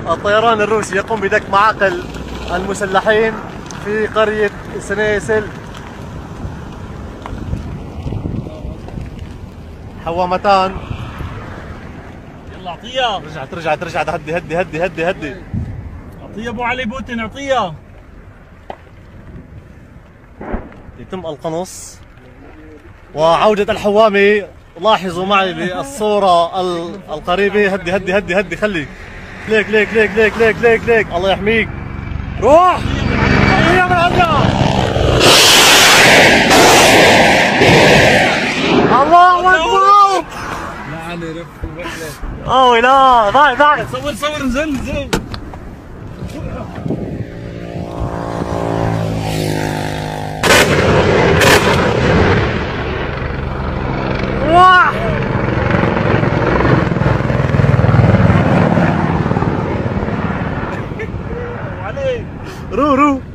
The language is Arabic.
الطيران الروسي يقوم بدك معاقل المسلحين في قرية سنيسل. حوامتان. يلا اعطيها. رجعت هدي. اعطيها ابو علي بوتين، اعطيها. يتم القنص وعودة الحوامي. لاحظوا معي بالصورة القريبة. هدي خليك. ليك الله يحميك. روح يا من عندنا. الله اكبر. اوه لا ضاع. صور نزل. روح. علي رو